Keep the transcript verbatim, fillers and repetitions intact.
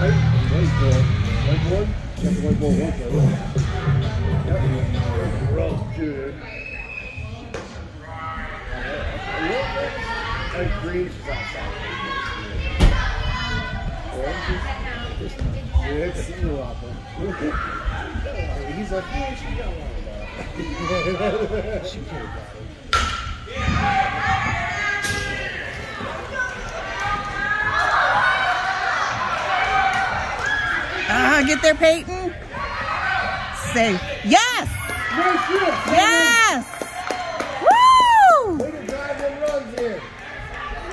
right. Whiteboard. Whiteboard? Check the whiteboard once. Yep. Real good. A little bit. Like green is outside. Yeah, it's a little out there. He's like, yeah, she got one of that. She could have got it. Ah, get there, Peyton. Safe. Yes! Yes!